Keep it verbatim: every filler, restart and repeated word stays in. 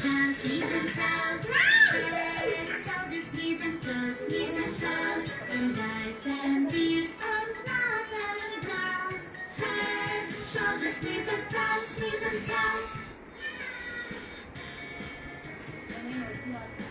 toes, knees and toes. Head, shoulders, knees and toes, knees and toes. And eyes and ears and mouth and nose. Head, shoulders, knees and toes, knees and toes.